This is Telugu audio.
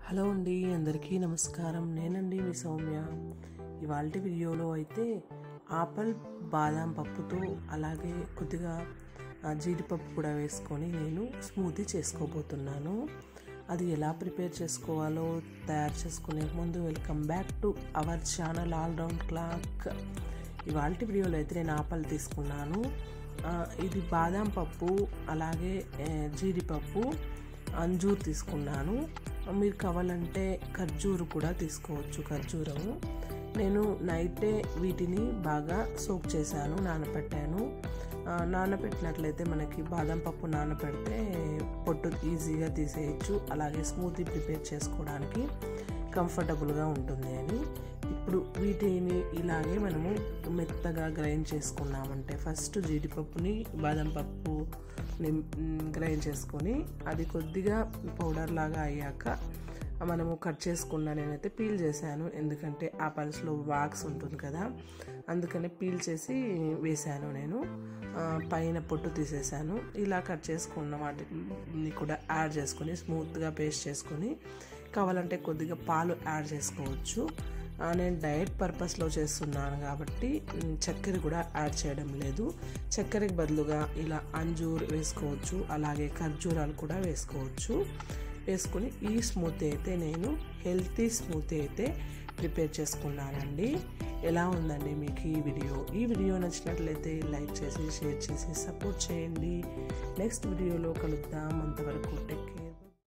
హలో అండి, అందరికీ నమస్కారం. నేనండి మీ సౌమ్య. ఇవాళ వీడియోలో అయితే ఆపిల్ బాదం పప్పుతో అలాగే కొద్దిగా జీడిపప్పు కూడా వేసుకొని నేను స్మూతీ చేసుకోబోతున్నాను. అది ఎలా ప్రిపేర్ చేసుకోవాలో తయారు చేసుకునే ముందు welcome back to our channel all round clock. ఇవాళ వీడియోలో అయితే నేను ఆపిల్ తీసుకున్నాను. ఇది బాదం పప్పు అలాగే జీడిపప్పు అంజూర్ తీసుకున్నాను. మీరు కావాలంటే ఖర్జూరు కూడా తీసుకోవచ్చు. ఖర్జూరము నేను నైటే వీటిని బాగా సోక్ చేశాను, నానబెట్టాను. నానబెట్టినట్లయితే మనకి బాదం పప్పు నానబెడితే పొట్టు ఈజీగా తీసేయచ్చు, అలాగే స్మూతీ ప్రిపేర్ చేసుకోవడానికి కంఫర్టబుల్గా ఉంటుంది అని. ఇప్పుడు వీటిని ఇలాగే మనము మెత్తగా గ్రైండ్ చేసుకున్నామంటే ఫస్ట్ జీడిపప్పుని బాదం పప్పుని గ్రైండ్ చేసుకొని అది కొద్దిగా పౌడర్ లాగా అయ్యాక మనము కట్ చేసుకున్నా. నేనైతే పీల్ చేశాను, ఎందుకంటే ఆపిల్స్లో వాక్స్ ఉంటుంది కదా, అందుకని పీల్ చేసి వేశాను. నేను పైన పొట్టు తీసేసాను. ఇలా కట్ చేసుకున్న వాటిని కూడా యాడ్ చేసుకొని స్మూత్గా పేస్ట్ చేసుకొని కావాలంటే కొద్దిగా పాలు యాడ్ చేసుకోవచ్చు. నేను డయట్ పర్పస్లో చేస్తున్నాను కాబట్టి చక్కెర కూడా యాడ్ చేయడం లేదు. చక్కెరకు బదులుగా ఇలా అంజూర్ వేసుకోవచ్చు, అలాగే ఖర్జూరాలు కూడా వేసుకోవచ్చు. వేసుకొని ఈ స్మూతీ అయితే నేను హెల్తీ స్మూతీ అయితే ప్రిపేర్ చేసుకున్నానండి. ఎలా ఉందండి మీకు ఈ వీడియో నచ్చినట్లయితే లైక్ చేసి షేర్ చేసి సపోర్ట్ చేయండి. నెక్స్ట్ వీడియోలో కలుద్దాం. అంతవరకు